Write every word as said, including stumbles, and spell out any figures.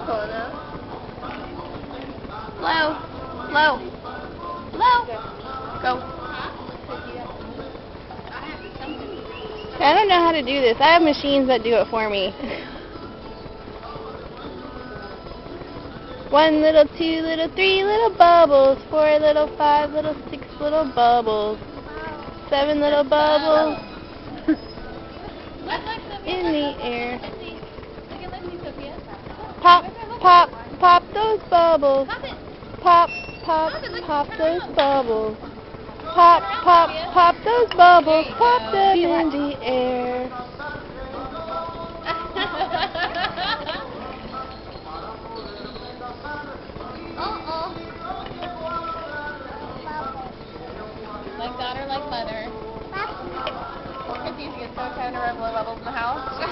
Low. Low. Low. Go. I don't know how to do this. I have machines that do it for me. One little, two little, three little bubbles, four little, five little, six little bubbles, seven little bubbles in the air. Pop, pop, pop those bubbles. Pop, pop, pop those bubbles. Pop, pop, pop those bubbles. Pop them in the air. Uh-oh. Like daughter, like mother. Because you get so excited to rub blow bubbles in the house.